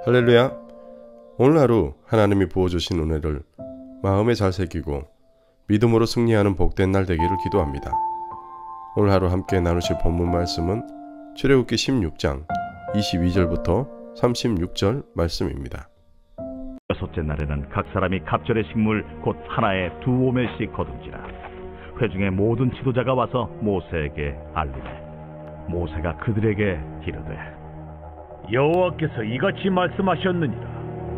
할렐루야. 오늘 하루 하나님이 부어주신 은혜를 마음에 잘 새기고 믿음으로 승리하는 복된 날 되기를 기도합니다. 오늘 하루 함께 나누실 본문 말씀은 출애굽기 16장 22절부터 36절 말씀입니다. 여섯째 날에는 각 사람이 갑절의 식물 곧 하나에 2오멜씩 거둔지라. 회중의 모든 지도자가 와서 모세에게 알리되 모세가 그들에게 이르되 여호와께서 이같이 말씀하셨느니라.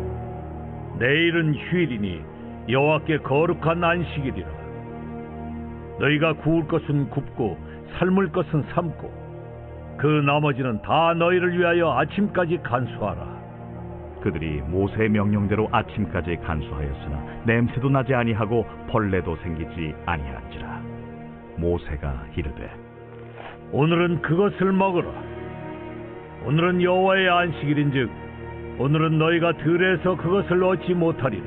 내일은 휴일이니 여호와께 거룩한 안식일이라. 너희가 구울 것은 굽고 삶을 것은 삶고 그 나머지는 다 너희를 위하여 아침까지 간수하라. 그들이 모세의 명령대로 아침까지 간수하였으나 냄새도 나지 아니하고 벌레도 생기지 아니한지라. 모세가 이르되 오늘은 그것을 먹으라. 오늘은 여호와의 안식일인즉 오늘은 너희가 들에서 그것을 얻지 못하리라.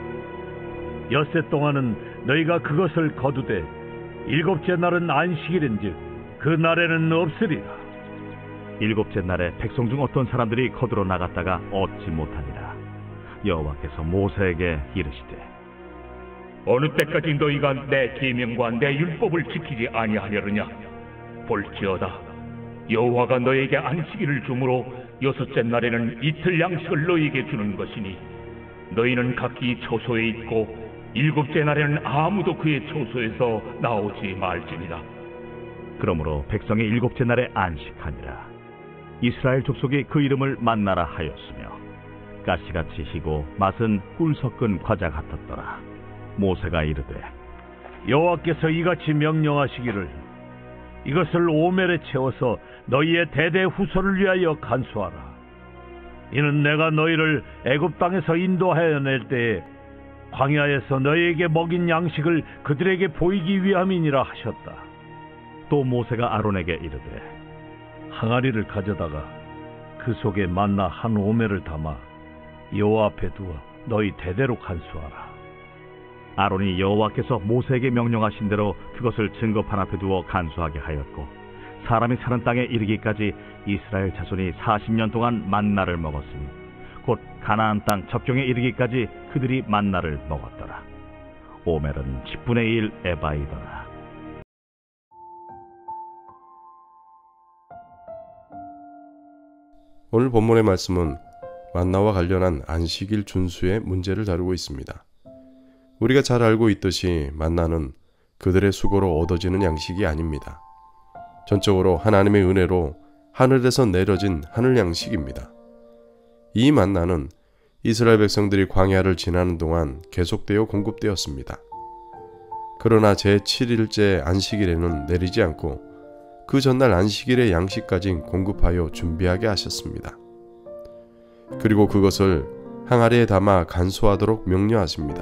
엿새 동안은 너희가 그것을 거두되 일곱째 날은 안식일인즉 그 날에는 없으리라. 일곱째 날에 백성 중 어떤 사람들이 거두러 나갔다가 얻지 못하니라. 여호와께서 모세에게 이르시되 어느 때까지 너희가 내 계명과 내 율법을 지키지 아니하려느냐? 볼지어다 여호와가 너에게 안식일을 주므로 여섯째 날에는 이틀 양식을 너희에게 주는 것이니 너희는 각기 처소에 있고 일곱째 날에는 아무도 그의 처소에서 나오지 말지니라. 그러므로 백성이 일곱째 날에 안식하니라. 이스라엘 족속이 그 이름을 만나라 하였으며 가시같이 희고 맛은 꿀 섞은 과자 같았더라. 모세가 이르되 여호와께서 이같이 명령하시기를 이것을 오멜에 채워서 너희의 대대 후손을 위하여 간수하라. 이는 내가 너희를 애굽 땅에서 인도하여 낼 때에 광야에서 너희에게 먹인 양식을 그들에게 보이기 위함이니라 하셨다. 또 모세가 아론에게 이르되 항아리를 가져다가 그 속에 만나 한 오멜을 담아 여호와 앞에 두어 너희 대대로 간수하라. 아론이 여호와께서 모세에게 명령하신 대로 그것을 증거판 앞에 두어 간수하게 하였고 사람이 사는 땅에 이르기까지 이스라엘 자손이 40년 동안 만나를 먹었으니 곧 가나안 땅 접경에 이르기까지 그들이 만나를 먹었더라. 오멜은 10분의 1 에바이더라. 오늘 본문의 말씀은 만나와 관련한 안식일 준수의 문제를 다루고 있습니다. 우리가 잘 알고 있듯이 만나는 그들의 수고로 얻어지는 양식이 아닙니다. 전적으로 하나님의 은혜로 하늘에서 내려진 하늘 양식입니다. 이 만나는 이스라엘 백성들이 광야를 지나는 동안 계속되어 공급되었습니다. 그러나 제7일째 안식일에는 내리지 않고 그 전날 안식일의 양식까지 공급하여 준비하게 하셨습니다. 그리고 그것을 항아리에 담아 간수하도록 명령하십니다.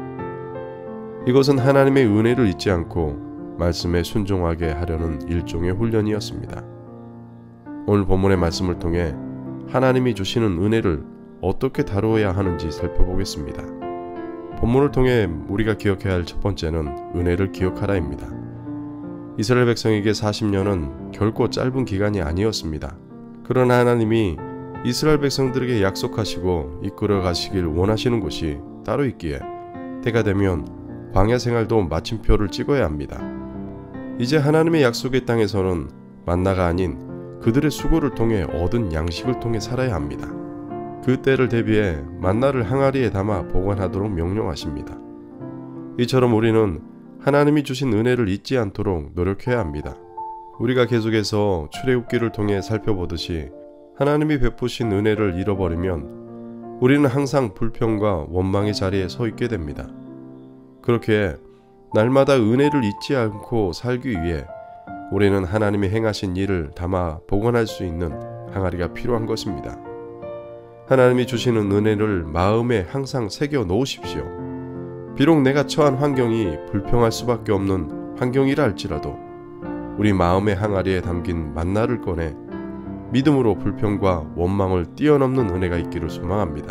이것은 하나님의 은혜를 잊지 않고 말씀에 순종하게 하려는 일종의 훈련이었습니다. 오늘 본문의 말씀을 통해 하나님이 주시는 은혜를 어떻게 다루어야 하는지 살펴보겠습니다. 본문을 통해 우리가 기억해야 할 첫 번째는 은혜를 기억하라입니다. 이스라엘 백성에게 40년은 결코 짧은 기간이 아니었습니다. 그러나 하나님이 이스라엘 백성들에게 약속하시고 이끌어 가시길 원하시는 곳이 따로 있기에 때가 되면 광야 생활도 마침표를 찍어야 합니다. 이제 하나님의 약속의 땅에서는 만나가 아닌 그들의 수고를 통해 얻은 양식을 통해 살아야 합니다. 그 때를 대비해 만나를 항아리에 담아 보관하도록 명령하십니다. 이처럼 우리는 하나님이 주신 은혜를 잊지 않도록 노력해야 합니다. 우리가 계속해서 출애굽기를 통해 살펴보듯이 하나님이 베푸신 은혜를 잃어버리면 우리는 항상 불평과 원망의 자리에 서 있게 됩니다. 그렇게 날마다 은혜를 잊지 않고 살기 위해 우리는 하나님이 행하신 일을 담아 보관할 수 있는 항아리가 필요한 것입니다. 하나님이 주시는 은혜를 마음에 항상 새겨 놓으십시오. 비록 내가 처한 환경이 불평할 수밖에 없는 환경이라 할지라도 우리 마음의 항아리에 담긴 만나를 꺼내 믿음으로 불평과 원망을 뛰어넘는 은혜가 있기를 소망합니다.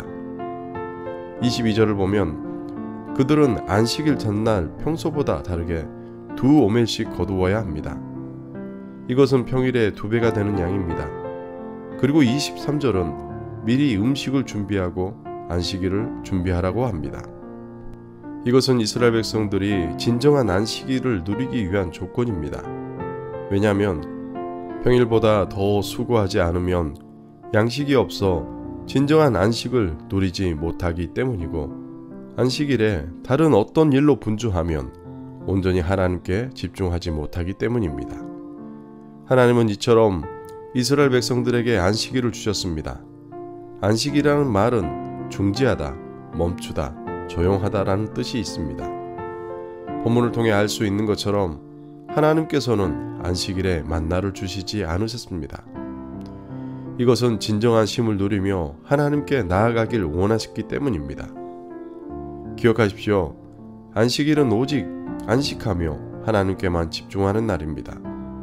22절을 보면 그들은 안식일 전날 평소보다 다르게 2오멜씩 거두어야 합니다. 이것은 평일에 2배가 되는 양입니다. 그리고 23절은 미리 음식을 준비하고 안식일을 준비하라고 합니다. 이것은 이스라엘 백성들이 진정한 안식일을 누리기 위한 조건입니다. 왜냐하면 평일보다 더 수고하지 않으면 양식이 없어 진정한 안식을 누리지 못하기 때문이고, 안식일에 다른 어떤 일로 분주하면 온전히 하나님께 집중하지 못하기 때문입니다. 하나님은 이처럼 이스라엘 백성들에게 안식일을 주셨습니다. 안식이라는 말은 중지하다, 멈추다, 조용하다라는 뜻이 있습니다. 본문을 통해 알 수 있는 것처럼 하나님께서는 안식일에 만나를 주시지 않으셨습니다. 이것은 진정한 쉼을 누리며 하나님께 나아가길 원하셨기 때문입니다. 기억하십시오. 안식일은 오직 안식하며 하나님께만 집중하는 날입니다.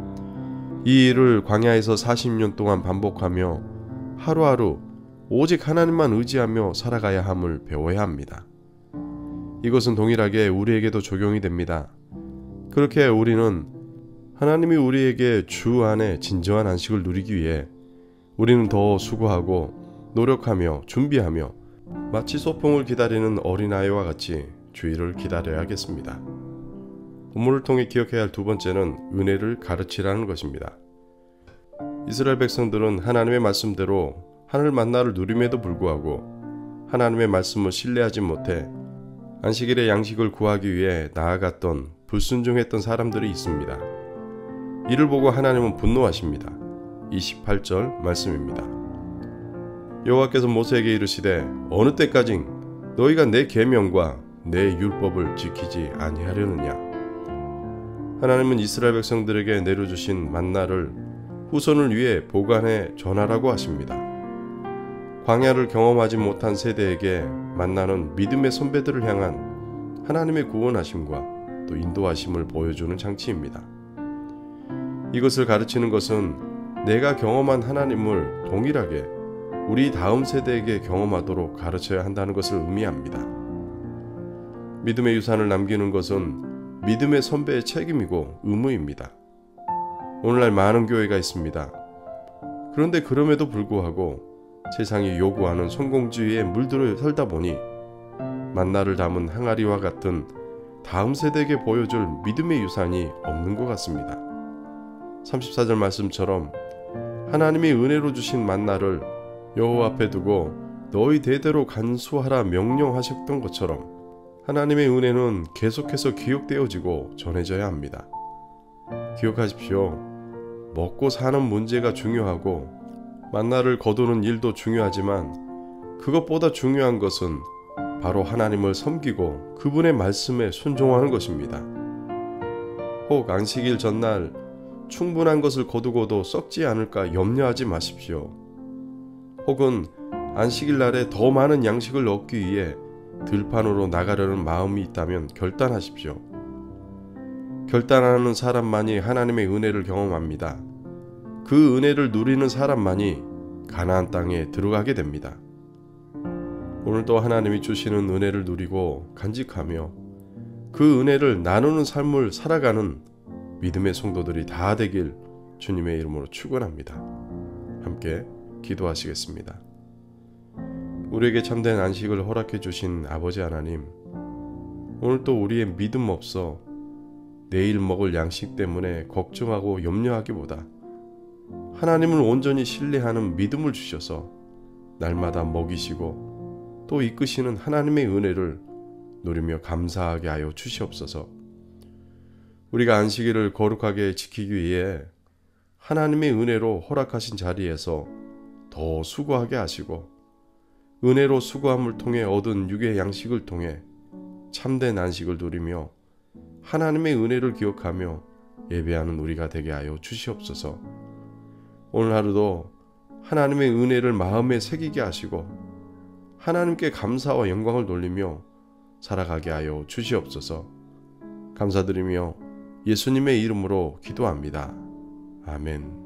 이 일을 광야에서 40년 동안 반복하며 하루하루 오직 하나님만 의지하며 살아가야 함을 배워야 합니다. 이것은 동일하게 우리에게도 적용이 됩니다. 그렇게 우리는 하나님이 우리에게 주 안에 진정한 안식을 누리기 위해 우리는 더 수고하고 노력하며 준비하며 마치 소풍을 기다리는 어린아이와 같이 주일을 기다려야겠습니다. 본문을 통해 기억해야 할 두 번째는 은혜를 가르치라는 것입니다. 이스라엘 백성들은 하나님의 말씀대로 하늘 만나를 누림에도 불구하고 하나님의 말씀을 신뢰하지 못해 안식일의 양식을 구하기 위해 나아갔던 불순종했던 사람들이 있습니다. 이를 보고 하나님은 분노하십니다. 28절 말씀입니다. 여호와께서 모세에게 이르시되 어느 때까지 너희가 내 계명과 내 율법을 지키지 아니하려느냐. 하나님은 이스라엘 백성들에게 내려주신 만나를 후손을 위해 보관해 전하라고 하십니다. 광야를 경험하지 못한 세대에게 만나는 믿음의 선배들을 향한 하나님의 구원하심과 또 인도하심을 보여주는 장치입니다. 이것을 가르치는 것은 내가 경험한 하나님을 동일하게 우리 다음 세대에게 경험하도록 가르쳐야 한다는 것을 의미합니다. 믿음의 유산을 남기는 것은 믿음의 선배의 책임이고 의무입니다. 오늘날 많은 교회가 있습니다. 그런데 그럼에도 불구하고 세상이 요구하는 성공주의에 물들어 살다 보니 만나를 담은 항아리와 같은 다음 세대에게 보여줄 믿음의 유산이 없는 것 같습니다. 34절 말씀처럼 하나님이 은혜로 주신 만나를 여호와 앞에 두고 너희 대대로 간수하라 명령하셨던 것처럼 하나님의 은혜는 계속해서 기억되어지고 전해져야 합니다. 기억하십시오. 먹고 사는 문제가 중요하고 만나를 거두는 일도 중요하지만 그것보다 중요한 것은 바로 하나님을 섬기고 그분의 말씀에 순종하는 것입니다. 혹 안식일 전날 충분한 것을 거두고도 썩지 않을까 염려하지 마십시오. 혹은 안식일 날에 더 많은 양식을 얻기 위해 들판으로 나가려는 마음이 있다면 결단하십시오. 결단하는 사람만이 하나님의 은혜를 경험합니다. 그 은혜를 누리는 사람만이 가나안 땅에 들어가게 됩니다. 오늘도 하나님이 주시는 은혜를 누리고 간직하며 그 은혜를 나누는 삶을 살아가는 믿음의 성도들이 다 되길 주님의 이름으로 축원합니다. 함께 기도하시겠습니다. 우리에게 참된 안식을 허락해 주신 아버지 하나님, 오늘도 우리의 믿음 없어 내일 먹을 양식 때문에 걱정하고 염려하기보다 하나님을 온전히 신뢰하는 믿음을 주셔서 날마다 먹이시고 또 이끄시는 하나님의 은혜를 누리며 감사하게 하여 주시옵소서. 우리가 안식일을 거룩하게 지키기 위해 하나님의 은혜로 허락하신 자리에서 더 수고하게 하시고 은혜로 수고함을 통해 얻은 육의 양식을 통해 참된 안식을 누리며 하나님의 은혜를 기억하며 예배하는 우리가 되게 하여 주시옵소서. 오늘 하루도 하나님의 은혜를 마음에 새기게 하시고 하나님께 감사와 영광을 돌리며 살아가게 하여 주시옵소서. 감사드리며 예수님의 이름으로 기도합니다. 아멘.